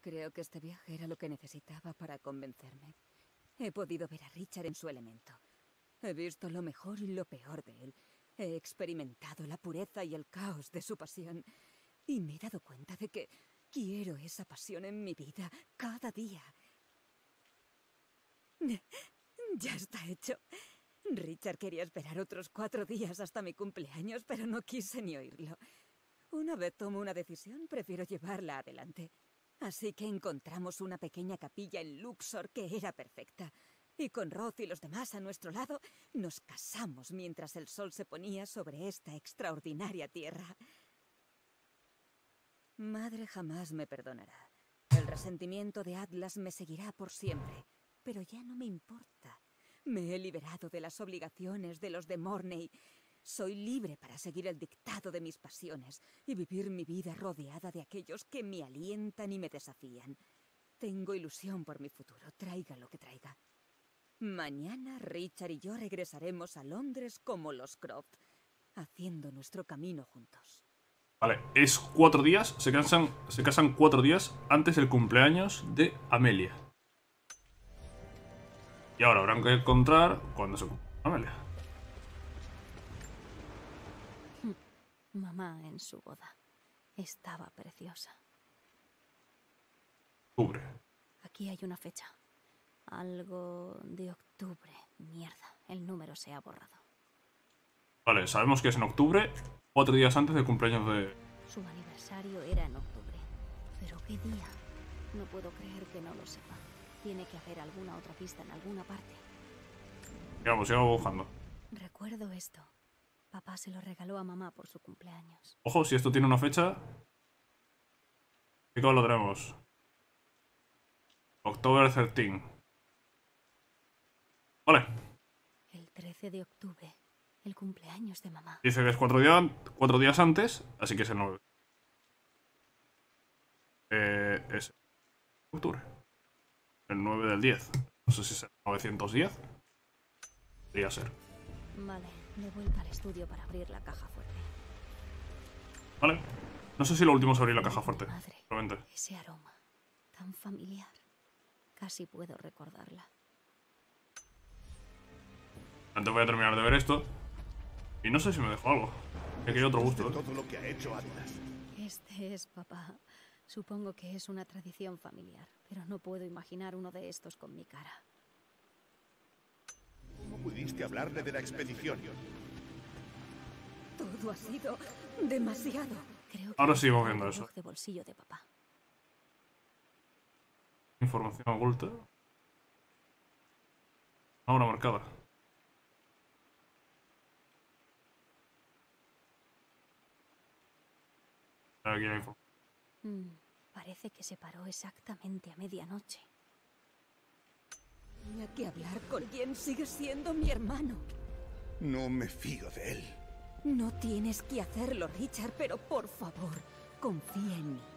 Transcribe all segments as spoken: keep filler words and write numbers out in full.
Creo que este viaje era lo que necesitaba para convencerme. He podido ver a Richard en su elemento. He visto lo mejor y lo peor de él. He experimentado la pureza y el caos de su pasión. Y me he dado cuenta de que quiero esa pasión en mi vida cada día. Ya está hecho. Richard quería esperar otros cuatro días hasta mi cumpleaños, pero no quise ni oírlo. Una vez tomo una decisión, prefiero llevarla adelante. Así que encontramos una pequeña capilla en Luxor que era perfecta. Y con Roth y los demás a nuestro lado, nos casamos mientras el sol se ponía sobre esta extraordinaria tierra. Madre jamás me perdonará. El resentimiento de Atlas me seguirá por siempre. Pero ya no me importa. Me he liberado de las obligaciones de los de Morney. Soy libre para seguir el dictado de mis pasiones y vivir mi vida rodeada de aquellos que me alientan y me desafían. Tengo ilusión por mi futuro, traiga lo que traiga. Mañana Richard y yo regresaremos a Londres como los Croft, haciendo nuestro camino juntos. Vale, es cuatro días, se casan, se casan cuatro días antes del cumpleaños de Amelia. Y ahora habrán que encontrar cuándo se cumple Amelia. Mamá en su boda. Estaba preciosa. Octubre. Aquí hay una fecha. Algo de octubre. Mierda, el número se ha borrado. Vale, sabemos que es en octubre, cuatro días antes del cumpleaños de... Su aniversario era en octubre. ¿Pero qué día? No puedo creer que no lo sepa. Tiene que haber alguna otra pista en alguna parte. Sigamos, sigamos buscando. Recuerdo esto. Papá se lo regaló a mamá por su cumpleaños. Ojo, si esto tiene una fecha... Chicos, lo tenemos. October trece. Vale. El trece de octubre. El cumpleaños de mamá. Dice que es cuatro, día, cuatro días antes, así que es el nueve. Eh, es octubre. El nueve del diez. No sé si es el novecientos diez. Podría ser. Vale, de vuelta al estudio para abrir la caja fuerte. Vale. No sé si lo último es abrir la caja fuerte. Madre, Probablemente. ese aroma. Tan familiar. Casi puedo recordarla. Antes voy a terminar de ver esto. Y no sé si me dejo algo. Que hay otro gusto. Todo lo que ha hecho Atlas. Este es papá. Supongo que es una tradición familiar, pero no puedo imaginar uno de estos con mi cara. ¿Cómo pudiste hablarle de la expedición? Todo ha sido demasiado. Creo que Ahora es sigo el viendo reloj eso. de bolsillo de papá. Información oculta. Ahora marcada. Aquí la info. Mm, parece que se paró exactamente a medianoche. Tenía que hablar con quien sigue siendo mi hermano. No me fío de él. No tienes que hacerlo, Richard, pero por favor, confía en mí.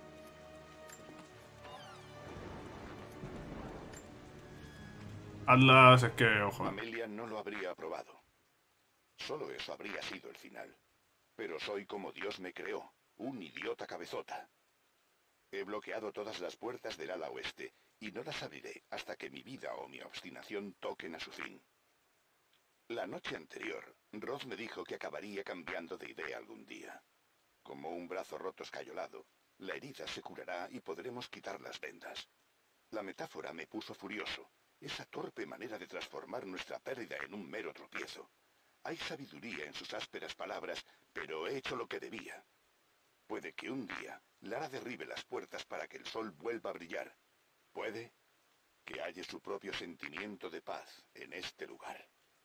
Atlas es que, ojo. Amelia no lo habría aprobado. Solo eso habría sido el final. Pero soy como Dios me creó, un idiota cabezota. He bloqueado todas las puertas del ala oeste, y no las abriré hasta que mi vida o mi obstinación toquen a su fin. La noche anterior, Roth me dijo que acabaría cambiando de idea algún día. Como un brazo roto escayolado, la herida se curará y podremos quitar las vendas. La metáfora me puso furioso. Esa torpe manera de transformar nuestra pérdida en un mero tropiezo. Hay sabiduría en sus ásperas palabras, pero he hecho lo que debía. Puede que un día Lara derribe las puertas para que el sol vuelva a brillar. Puede que haya su propio sentimiento de paz en este lugar.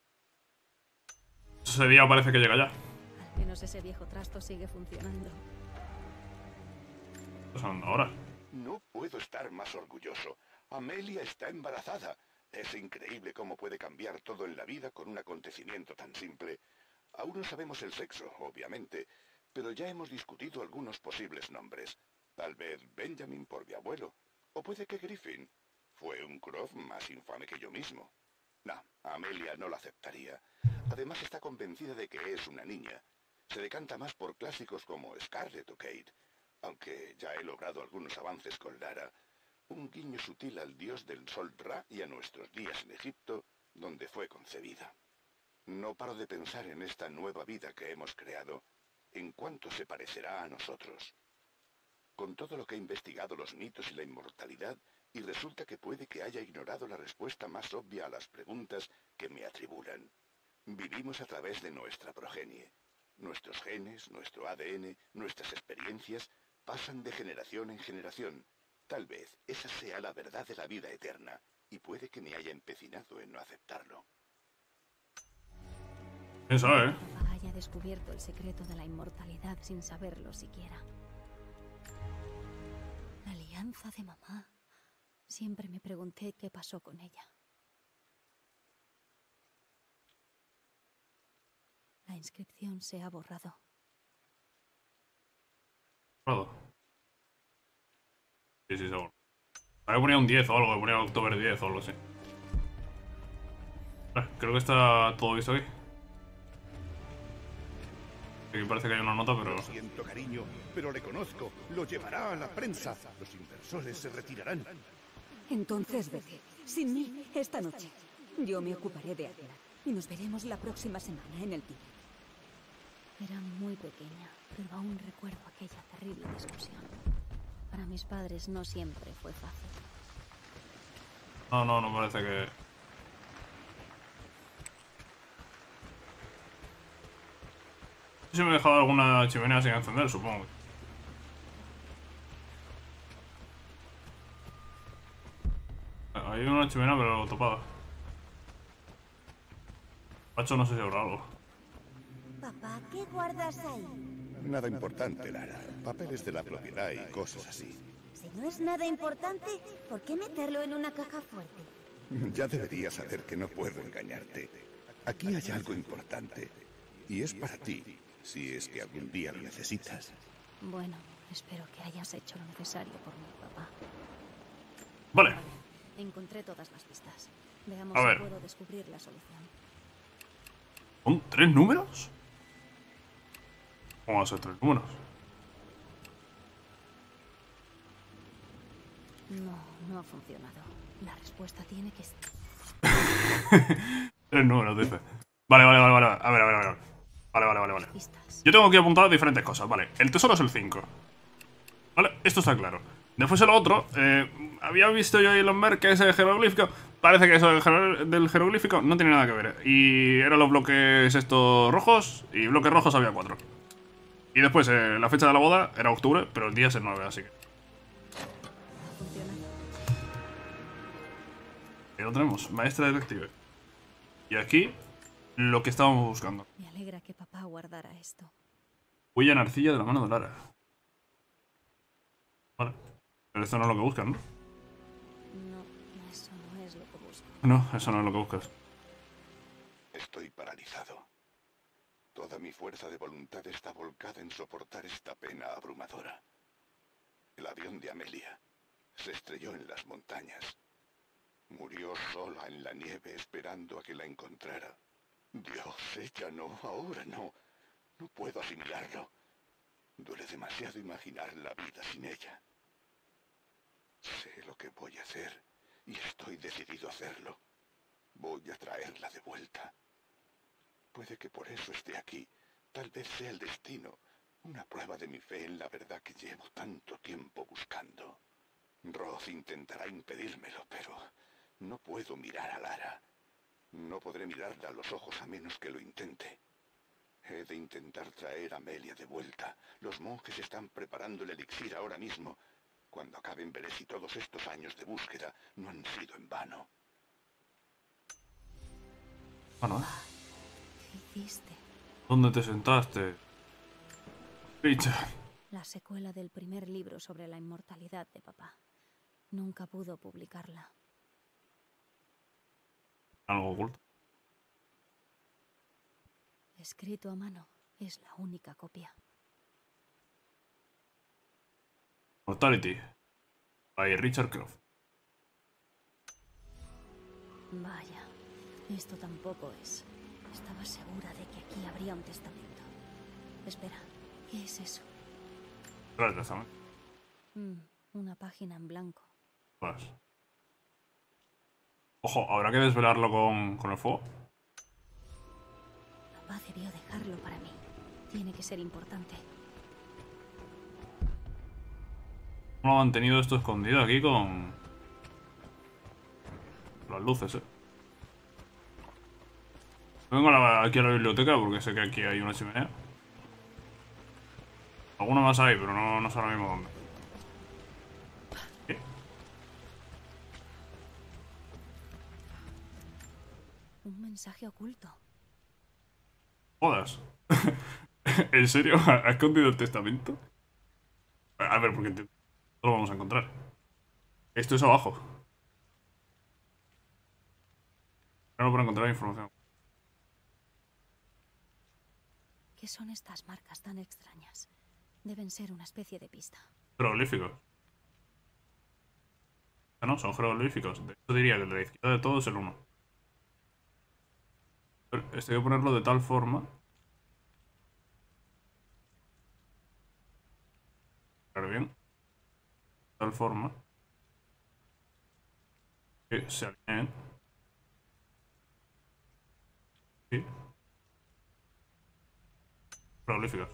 Ese día parece que llega ya. Al menos ese viejo trasto sigue funcionando. ¿Qué está sonando ahora? No puedo estar más orgulloso. Amelia está embarazada. Es increíble cómo puede cambiar todo en la vida con un acontecimiento tan simple. Aún no sabemos el sexo, obviamente, pero ya hemos discutido algunos posibles nombres. Tal vez Benjamin por mi abuelo, o puede que Griffin. Fue un Croft más infame que yo mismo. No, Amelia no lo aceptaría. Además está convencida de que es una niña. Se decanta más por clásicos como Scarlett o Kate. Aunque ya he logrado algunos avances con Lara. un guiño sutil al dios del sol Ra y a nuestros días en Egipto, donde fue concebida. No paro de pensar en esta nueva vida que hemos creado, en cuánto se parecerá a nosotros. Con todo lo que he investigado los mitos y la inmortalidad, y resulta que puede que haya ignorado la respuesta más obvia a las preguntas que me atribulan. Vivimos a través de nuestra progenie. Nuestros genes, nuestro A D N, nuestras experiencias pasan de generación en generación. Tal vez esa sea la verdad de la vida eterna, y puede que me haya empecinado en no aceptarlo. ¿Quién sabe, eh? Papá haya descubierto el secreto de la inmortalidad sin saberlo siquiera. La alianza de mamá. Siempre me pregunté qué pasó con ella. La inscripción se ha borrado. Borrado. Sí, sí, seguro. A mí ponía un diez o algo, ponía octubre diez o algo así. Vale, creo que está todo visto aquí. Aquí parece que hay una nota, pero... Lo siento, cariño, pero le conozco. Lo llevará a la prensa. Los inversores se retirarán. Entonces vete. Sin mí, esta noche. Yo me ocuparé de Atlas. Y nos veremos la próxima semana en el Tíbet. Era muy pequeña, pero aún recuerdo aquella terrible discusión. Para mis padres no siempre fue fácil. No, no, no parece que... Si me he dejado alguna chimenea sin encender, supongo. Hay una chimenea pero tapada. Pacho, no sé si habrá algo. Papá, ¿qué guardas ahí? Nada importante, Lara. Papeles de la propiedad y cosas así. Si no es nada importante, ¿por qué meterlo en una caja fuerte? Ya deberías saber que no puedo engañarte. Aquí hay algo importante. Y es para ti, si es que algún día lo necesitas. Bueno, espero que hayas hecho lo necesario por mí, papá. Vale. Encontré todas las pistas. Veamos A si ver. puedo descubrir la solución. ¿Son tres números? ¿Cómo van a ser tres números? No, no ha funcionado. La respuesta tiene que estar... Tres números, dice. Vale, vale, vale, vale. A ver, a ver, a ver. Vale, vale, vale, vale. Pistas. Yo tengo aquí apuntado diferentes cosas, vale. El tesoro es el cinco. Vale, esto está claro. Después el otro, eh, había visto yo ahí en los mer que ese jeroglífico. Parece que eso del, jer del jeroglífico no tiene nada que ver. Y eran los bloques estos rojos, y bloques rojos había cuatro. Y después eh, la fecha de la boda era octubre, pero el día es el nueve, así que... ¿Ha funcionado? Ahí lo tenemos, maestra detective. Y aquí, lo que estábamos buscando. Me alegra que papá guardara esto. Huella en arcilla de la mano de Lara. Vale. Pero esto no es lo que buscan, ¿no? No, eso no es lo que busco. No, eso no es lo que buscas. Estoy paralizado. Toda mi fuerza de voluntad está volcada en soportar esta pena abrumadora. El avión de Amelia se estrelló en las montañas. Murió sola en la nieve esperando a que la encontrara. Dios, ella no, ahora no. No puedo asimilarlo. Duele demasiado imaginar la vida sin ella. Sé lo que voy a hacer y estoy decidido a hacerlo. Voy a traerla de vuelta. Puede que por eso esté aquí. Tal vez sea el destino. Una prueba de mi fe en la verdad que llevo tanto tiempo buscando. Roth intentará impedírmelo, pero no puedo mirar a Lara. No podré mirarla a los ojos a menos que lo intente. He de intentar traer a Amelia de vuelta. Los monjes están preparando el elixir ahora mismo. Cuando acaben veré si todos estos años de búsqueda no han sido en vano. Bueno, ¿eh? ¿Qué hiciste? ¿Dónde te sentaste? Richard. La secuela del primer libro sobre la inmortalidad de papá. Nunca pudo publicarla. Algo oculto. Escrito a mano, es la única copia. Mortality. By Richard Croft. Vaya, esto tampoco es. Estaba segura de que aquí habría un testamento. Espera, ¿qué es eso? Claro, testamento. Mm, una página en blanco. Pues. Ojo, habrá que desvelarlo con, con el fuego. Papá debió dejarlo para mí. Tiene que ser importante. ¿Cómo lo han mantenido esto escondido aquí con las luces, eh? Vengo a la, aquí a la biblioteca porque sé que aquí hay una chimenea. Alguna más hay, pero no, no sé ahora mismo dónde. ¿Qué? Un mensaje oculto. Jodas. ¿En serio? ¿Ha escondido el testamento? A ver, porque no lo vamos a encontrar. Esto es abajo. No para encontrar información. ¿Qué son estas marcas tan extrañas? Deben ser una especie de pista. Jeroglíficos. Ah, no, son jeroglíficos. De hecho diría que el de la izquierda de todo es el uno. Este hay que ponerlo de tal forma. Claro, bien. De tal forma que se alineen. Sí. Jeroglíficos.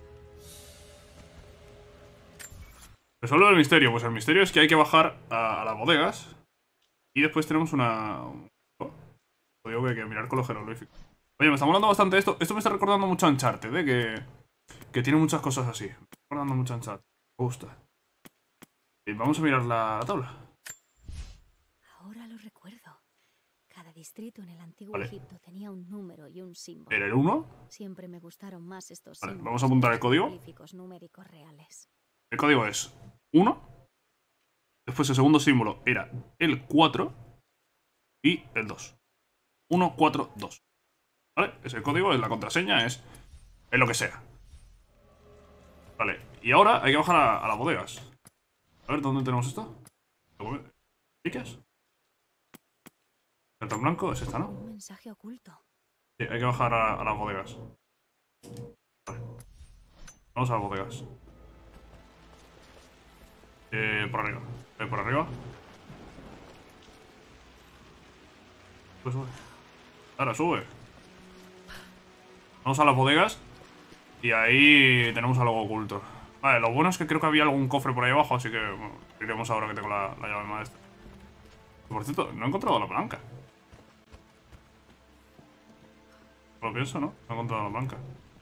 Resuelve el misterio. Pues el misterio es que hay que bajar a, a las bodegas. Y después tenemos una... Oh, digo que hay que mirar con los jeroglíficos. Oye, me está molando bastante esto. Esto me está recordando mucho a Uncharted, ¿eh? Que, que tiene muchas cosas así. Me está recordando mucho a Uncharted. Me gusta. Y vamos a mirar la, la tabla. Ahora lo recuerdo. Cada distrito en el antiguo Vale. Egipto tenía un número y un símbolo. ¿Era el uno? Siempre me gustaron más estos Vale, símbolos. vamos a apuntar que el los código. jeroglíficos numéricos reales. El código es uno. Después el segundo símbolo era el cuatro. Y el dos. uno, cuatro, dos. ¿Vale? Ese código es la contraseña, es, es lo que sea. Vale, y ahora hay que bajar a, a las bodegas. A ver, ¿dónde tenemos esto? ¿Picas? ¿Cartón blanco? Es esta, ¿no? Un mensaje oculto. Sí, hay que bajar a, a las bodegas. Vale. Vamos a las bodegas. Eh, por arriba. Eh, por arriba. Pues sube. Ahora sube. Vamos a las bodegas. Y ahí tenemos algo oculto. Vale, lo bueno es que creo que había algún cofre por ahí abajo, así que bueno, iremos ahora que tengo la, la llave maestra. Por cierto, no he encontrado la palanca. Lo pienso, ¿no? No he encontrado la palanca.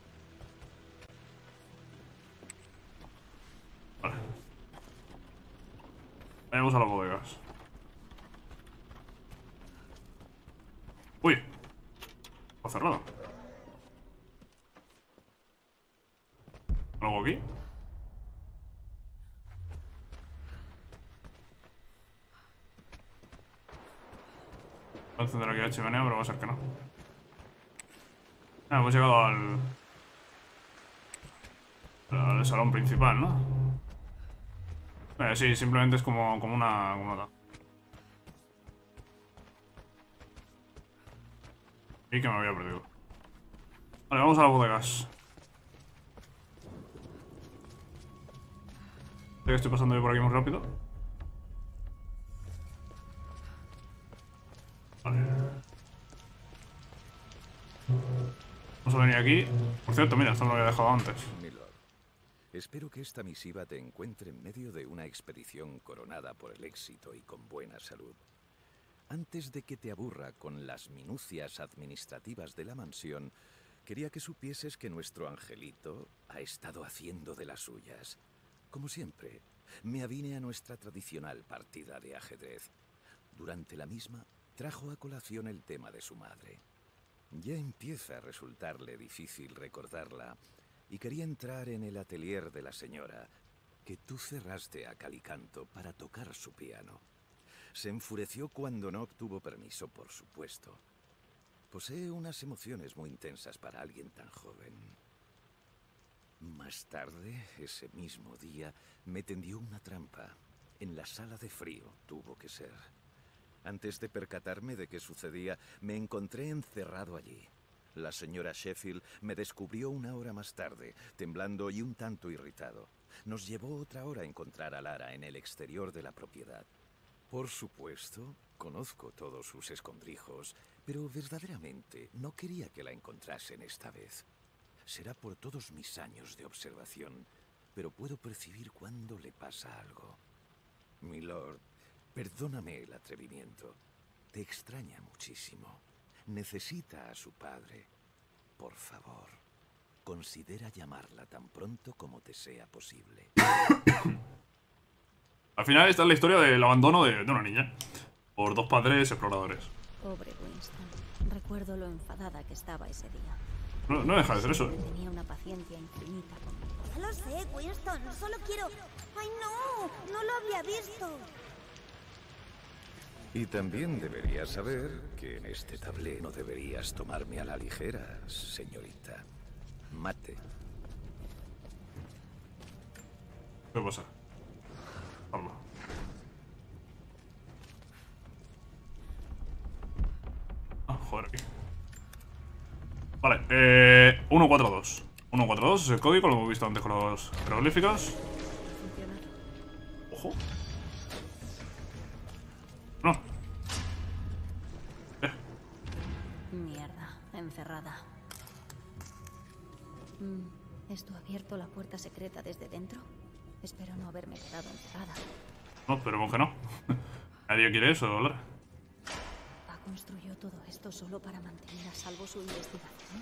Vale. Vamos a las bodegas. Uy. Está cerrado. ¿Algo aquí? Voy a encender aquí la chimenea, pero va a ser que no. Ah, hemos llegado al... al salón principal, ¿no? Eh, sí, simplemente es como, como una... Como una... Y que me había perdido. Vale, vamos a las bodegas. Sé que estoy pasando yo por aquí muy rápido. Vale. Vamos a venir aquí. Por cierto, mira, esto me lo había dejado antes. Milord, espero que esta misiva te encuentre en medio de una expedición coronada por el éxito y con buena salud. Antes de que te aburra con las minucias administrativas de la mansión, quería que supieses que nuestro angelito ha estado haciendo de las suyas. Como siempre, me avine a nuestra tradicional partida de ajedrez. Durante la misma, trajo a colación el tema de su madre. Ya empieza a resultarle difícil recordarla, y quería entrar en el atelier de la señora, que tú cerraste a cal y canto para tocar su piano. Se enfureció cuando no obtuvo permiso, por supuesto. Posee unas emociones muy intensas para alguien tan joven. Más tarde, ese mismo día, me tendió una trampa. En la sala de frío tuvo que ser. Antes de percatarme de qué sucedía, me encontré encerrado allí. La señora Sheffield me descubrió una hora más tarde, temblando y un tanto irritado. Nos llevó otra hora a encontrar a Lara en el exterior de la propiedad. Por supuesto, conozco todos sus escondrijos, pero verdaderamente no quería que la encontrasen esta vez. Será por todos mis años de observación, pero puedo percibir cuando le pasa algo. Milord, perdóname el atrevimiento. Te extraña muchísimo. Necesita a su padre. Por favor, considera llamarla tan pronto como te sea posible. Al final esta es la historia del abandono de, de una niña por dos padres exploradores. Pobre Winston. Recuerdo lo enfadada que estaba ese día. No, no deja de ser eso. Siempre tenía una paciencia infinita conmigo. Ya lo sé, Winston. Solo quiero... ¡Ay, no! No lo había visto. Y también deberías saber que en este tablé no deberías tomarme a la ligera, señorita. Mate. ¿Qué pasa? Hablo. Ah, joder, aquí. Vale, eh... uno cuatro dos. uno cuatro dos es el código, lo hemos visto antes con los jeroglíficos. Ojo. No. Eh. Mierda, encerrada. Mm, ¿esto ha abierto la puerta secreta desde dentro? Espero no haberme quedado encerrada. No, esperemos que no. Nadie quiere eso, ¿verdad? ¿Pa construyó todo esto solo para mantener a salvo su investigación?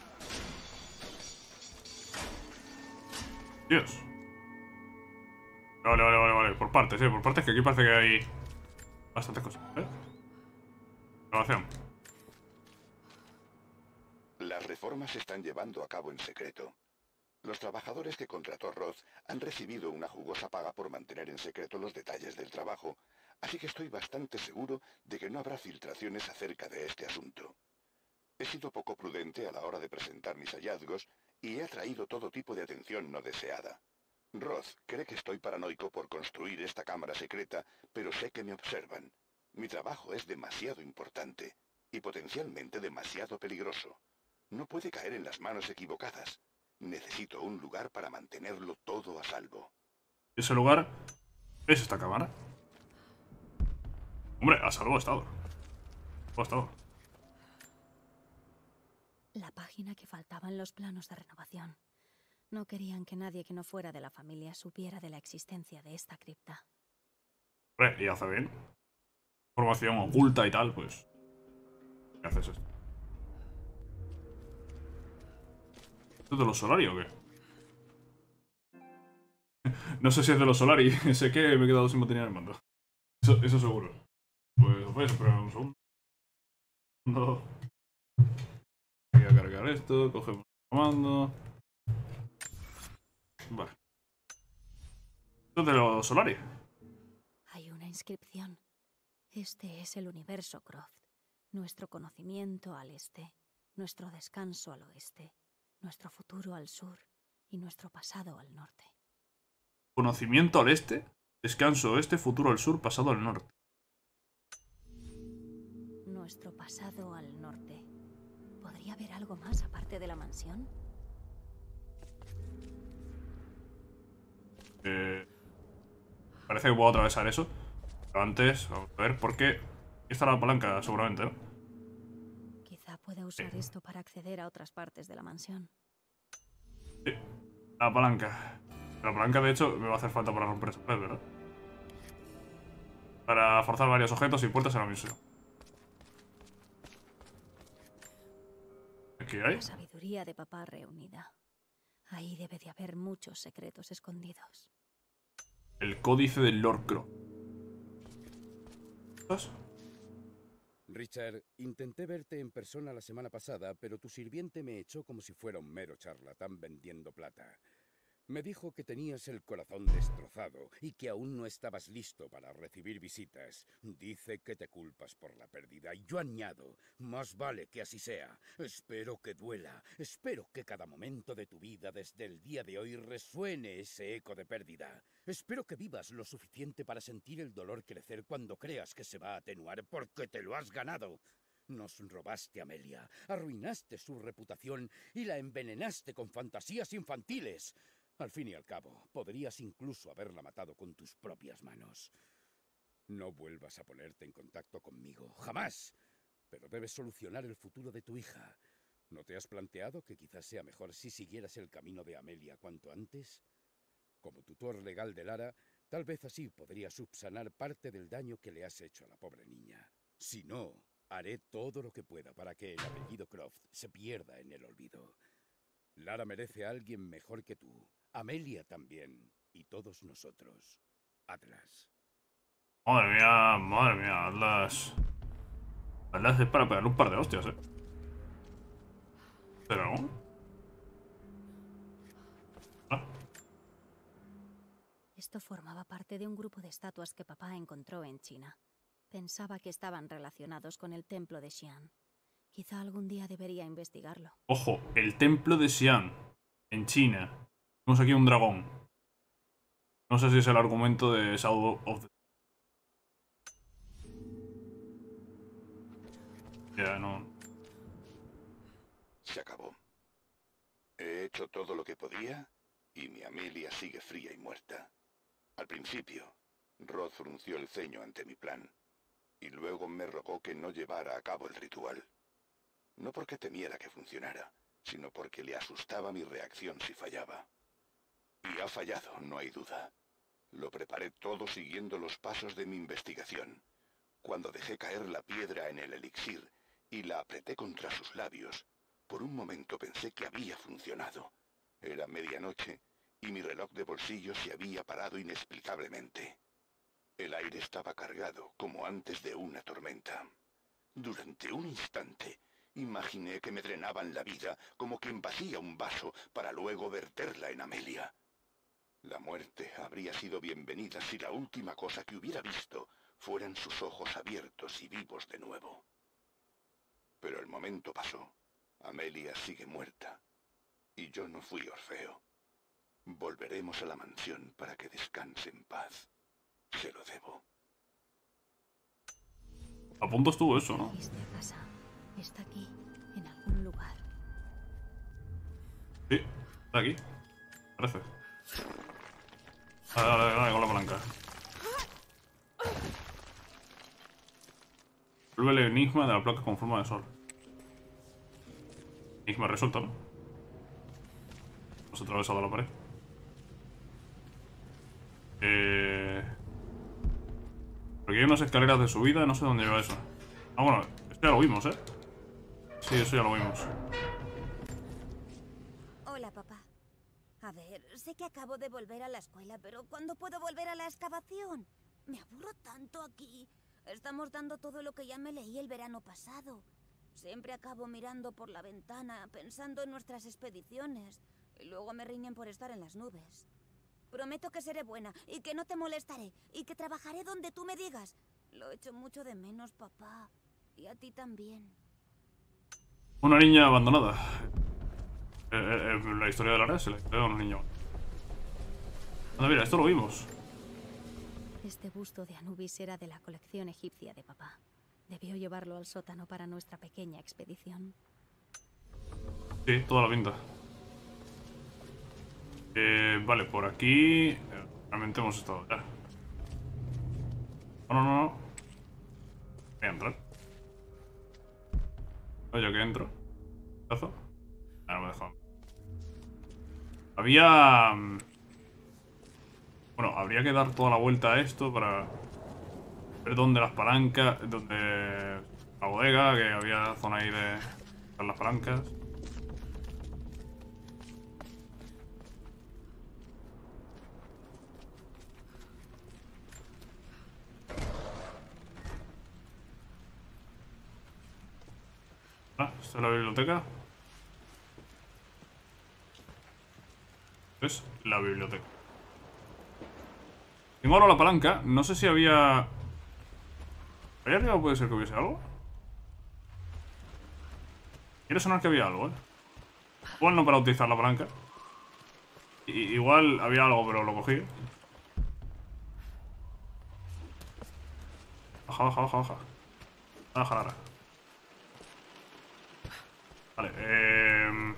Dios. Vale, vale, vale, vale. Por partes, eh. Por partes, que aquí parece que hay bastantes cosas, ¿eh? Grabación. Las reformas se están llevando a cabo en secreto. Los trabajadores que contrató Roth han recibido una jugosa paga por mantener en secreto los detalles del trabajo, así que estoy bastante seguro de que no habrá filtraciones acerca de este asunto. He sido poco prudente a la hora de presentar mis hallazgos y he atraído todo tipo de atención no deseada. Roth cree que estoy paranoico por construir esta cámara secreta, pero sé que me observan. Mi trabajo es demasiado importante y potencialmente demasiado peligroso. No puede caer en las manos equivocadas. Necesito un lugar para mantenerlo todo a salvo. Ese lugar es esta cámara. Hombre, a salvo ha estado. Ha estado. La página que faltaba en los planos de renovación. No querían que nadie que no fuera de la familia supiera de la existencia de esta cripta. Hombre, y hace bien. Información oculta y tal, pues. ¿Qué haces esto? ¿Esto es de los Solari o qué? No sé si es de los Solari. Sé que me he quedado sin batería en el mando. Eso, eso seguro. Pues voy a esperar un segundo. Voy a cargar esto. Cogemos el comando. Vale. Esto es de los Solari. Hay una inscripción. Este es el universo Croft. Nuestro conocimiento al este. Nuestro descanso al oeste. Nuestro futuro al sur. Y nuestro pasado al norte. Conocimiento al este. Descanso oeste. Futuro al sur. Pasado al norte. Nuestro pasado al norte. ¿Podría haber algo más aparte de la mansión? Eh, parece que puedo atravesar eso. Pero antes, vamos a ver por qué. Aquí está la palanca, seguramente, ¿no? Quizá pueda usar Sí. esto para acceder a otras partes de la mansión. Sí. La palanca. La palanca, de hecho, me va a hacer falta para romper esa pared, ¿verdad? Para forzar varios objetos y puertas en la misión. ¿Qué hay? La sabiduría de papá reunida. Ahí debe de haber muchos secretos escondidos. El códice del Lord Crow. ¿Estás? Richard, intenté verte en persona la semana pasada, pero tu sirviente me echó como si fuera un mero charlatán vendiendo plata. Me dijo que tenías el corazón destrozado y que aún no estabas listo para recibir visitas. Dice que te culpas por la pérdida y yo añado, más vale que así sea. Espero que duela, espero que cada momento de tu vida desde el día de hoy resuene ese eco de pérdida. Espero que vivas lo suficiente para sentir el dolor crecer cuando creas que se va a atenuar porque te lo has ganado. Nos robaste a Amelia, arruinaste su reputación y la envenenaste con fantasías infantiles. Al fin y al cabo, podrías incluso haberla matado con tus propias manos. No vuelvas a ponerte en contacto conmigo. ¡Jamás! Pero debes solucionar el futuro de tu hija. ¿No te has planteado que quizás sea mejor si siguieras el camino de Amelia cuanto antes? Como tutor legal de Lara, tal vez así podría subsanar parte del daño que le has hecho a la pobre niña. Si no, haré todo lo que pueda para que el apellido Croft se pierda en el olvido. Lara merece a alguien mejor que tú. Amelia también. Y todos nosotros. Atlas. Madre mía, madre mía, Atlas. Atlas es para pegarle un par de hostias, eh. ¿Pero no? Ah. Esto formaba parte de un grupo de estatuas que papá encontró en China. Pensaba que estaban relacionados con el templo de Xi'an. Quizá algún día debería investigarlo. Ojo, el templo de Xi'an, en China. Tenemos aquí un dragón. No sé si es el argumento de Shadow of the... Ya, yeah, no... Se acabó. He hecho todo lo que podía y mi Amelia sigue fría y muerta. Al principio, Rod frunció el ceño ante mi plan y luego me rogó que no llevara a cabo el ritual. No porque temiera que funcionara, sino porque le asustaba mi reacción si fallaba. Y ha fallado, no hay duda. Lo preparé todo siguiendo los pasos de mi investigación. Cuando dejé caer la piedra en el elixir y la apreté contra sus labios, por un momento pensé que había funcionado. Era medianoche y mi reloj de bolsillo se había parado inexplicablemente. El aire estaba cargado, como antes de una tormenta. Durante un instante, imaginé que me drenaban la vida como quien vacía un vaso para luego verterla en Amelia. La muerte habría sido bienvenida si la última cosa que hubiera visto fueran sus ojos abiertos y vivos de nuevo. Pero el momento pasó. Amelia sigue muerta. Y yo no fui Orfeo. Volveremos a la mansión para que descanse en paz. Se lo debo. A punto estuvo eso, ¿no? Esta casa está aquí, en algún lugar. Sí, está aquí. Parece. Dale, dale, dale, con la palanca. Vuelve el enigma de la placa con forma de sol. Enigma resuelto, ¿no? Hemos atravesado la pared. Eh... Porque hay unas escaleras de subida, no sé dónde lleva eso. Ah, bueno, esto ya lo vimos, ¿eh? Sí, eso ya lo vimos. Hola, papá. A ver, sé que acabo de volver a la escuela, pero ¿cuándo puedo volver a la excavación? Me aburro tanto aquí. Estamos dando todo lo que ya me leí el verano pasado. Siempre acabo mirando por la ventana, pensando en nuestras expediciones. Y luego me riñen por estar en las nubes. Prometo que seré buena y que no te molestaré y que trabajaré donde tú me digas. Lo echo mucho de menos, papá. Y a ti también. Una niña abandonada. Eh, eh, la historia de Lara es la historia de una niña. Anda, mira, esto lo vimos. Este busto de Anubis era de la colección egipcia de papá. Debió llevarlo al sótano para nuestra pequeña expedición. Sí, toda la pinta. Eh, vale, por aquí... Eh, realmente hemos estado ya. No, no, no, no. Voy a entrar. No, yo que entro. ¿Tazo? Ah, no me he dejado. Había... Bueno, habría que dar toda la vuelta a esto para ver dónde las palancas, dónde la bodega, que había zona ahí de las palancas. Ah, esta es la biblioteca. Es la biblioteca. Tengo ahora la palanca. No sé si había... ¿Ahí arriba puede ser que hubiese algo? Quiere sonar que había algo, ¿eh? Igual no para utilizar la palanca. I igual había algo, pero lo cogí. Baja, baja, baja, baja. Baja, Lara. Vale, eh...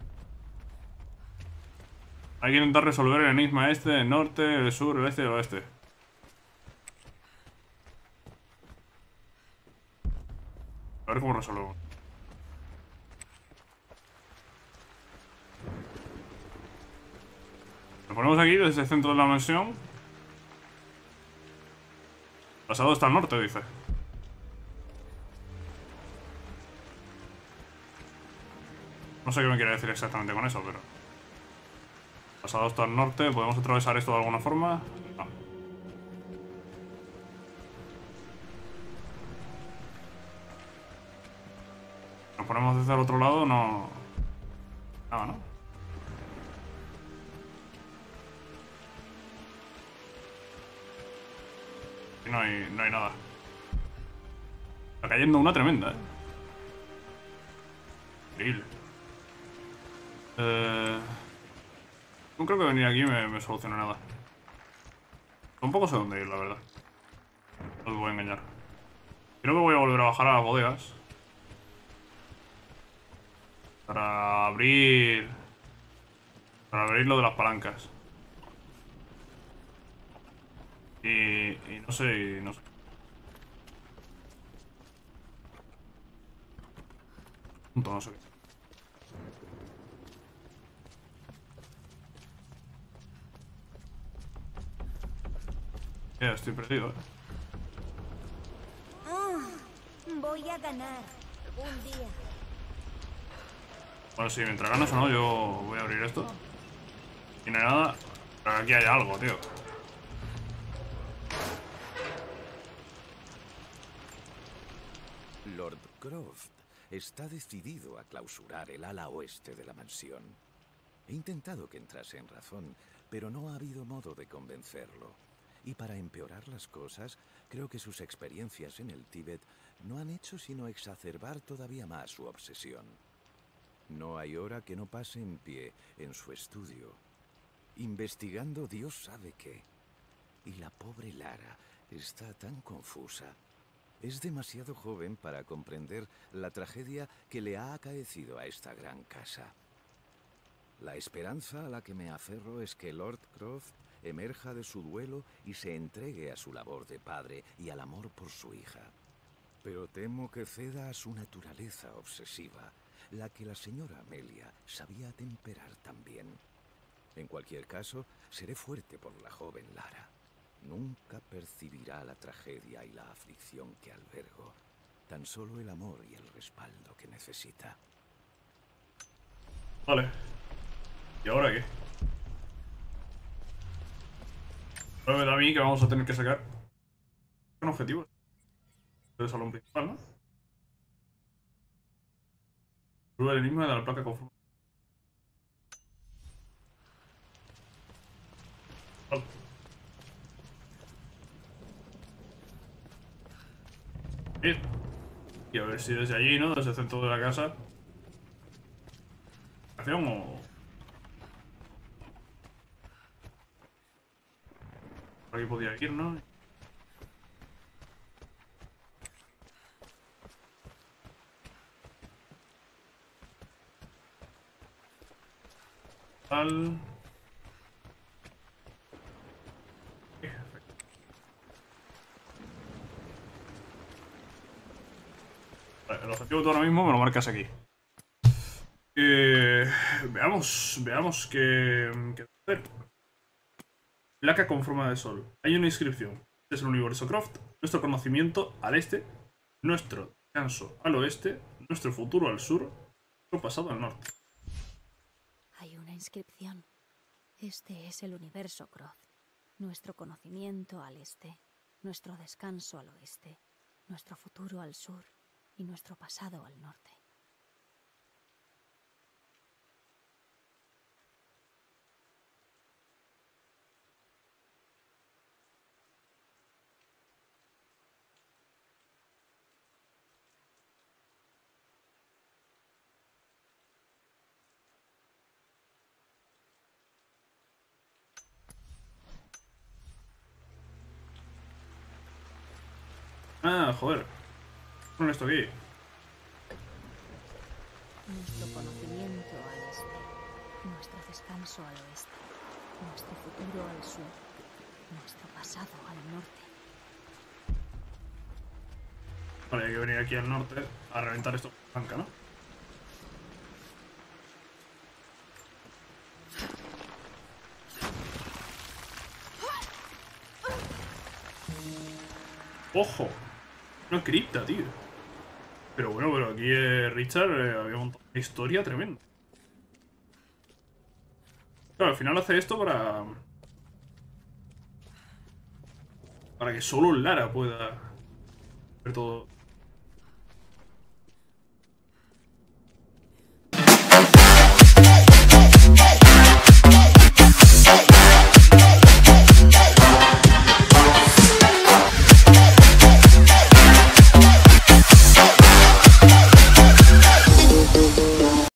hay que intentar resolver el enigma este, el norte, el sur, el este y el oeste. A ver cómo resolvemos. Lo ponemos aquí desde el centro de la mansión. Pasado está al norte, dice. No sé qué me quiere decir exactamente con eso, pero... Pasado está al norte, ¿podemos atravesar esto de alguna forma? No. Nos ponemos desde el otro lado, no... Nada, ¿no? Aquí no hay, no hay nada. Está cayendo una tremenda, ¿eh? Increíble. Eh... No creo que venir aquí me, me solucione nada. Tampoco sé dónde ir, la verdad. No os voy a engañar. Creo que voy a volver a bajar a las bodegas. Para abrir... Para abrir lo de las palancas. Y, y no sé, y no sé. Punto, no sé qué. Ya estoy perdido, ¿eh? Oh, voy a ganar. Un día. Bueno, sí, mientras ganas o no, yo voy a abrir esto. Y no hay nada. Pero aquí hay algo, tío. Lord Croft está decidido a clausurar el ala oeste de la mansión. He intentado que entrase en razón, pero no ha habido modo de convencerlo. Y para empeorar las cosas, creo que sus experiencias en el Tíbet no han hecho sino exacerbar todavía más su obsesión. No hay hora que no pase en pie en su estudio, investigando Dios sabe qué. Y la pobre Lara está tan confusa. Es demasiado joven para comprender la tragedia que le ha acaecido a esta gran casa. La esperanza a la que me aferro es que Lord Croft emerja de su duelo y se entregue a su labor de padre y al amor por su hija. Pero temo que ceda a su naturaleza obsesiva, la que la señora Amelia sabía temperar también. En cualquier caso, seré fuerte por la joven Lara. Nunca percibirá la tragedia y la aflicción que albergo, tan solo el amor y el respaldo que necesita. Vale. ¿Y ahora qué? Ahora me da a mí que vamos a tener que sacar un objetivo del salón principal, ¿no? Prueba el enigma de la placa conforme. Vale. Bien. Y a ver si desde allí, ¿no? Desde el centro de la casa. ¿Acción o...? Por aquí podía ir, ¿no? Tal... El objetivo tú ahora mismo me lo marcas aquí. Eh, veamos, veamos qué, qué hacer. Placa con forma de sol. Hay una inscripción. Este es el universo Croft. Nuestro conocimiento al este. Nuestro descanso al oeste. Nuestro futuro al sur. Nuestro pasado al norte. Hay una inscripción. Este es el universo Croft. Nuestro conocimiento al este. Nuestro descanso al oeste. Nuestro futuro al sur. Y nuestro pasado al norte. Ah, joder. Pon esto aquí. Nuestro conocimiento al este, nuestro descanso al oeste, nuestro futuro al sur, nuestro pasado al norte. Vale, hay que venir aquí al norte a reventar esto con banca, ¿no? ¡Ojo! Una cripta, tío. Pero bueno, pero aquí eh, Richard eh, había montado una historia tremenda. Claro, al final hace esto para... Para que solo Lara pueda ver todo,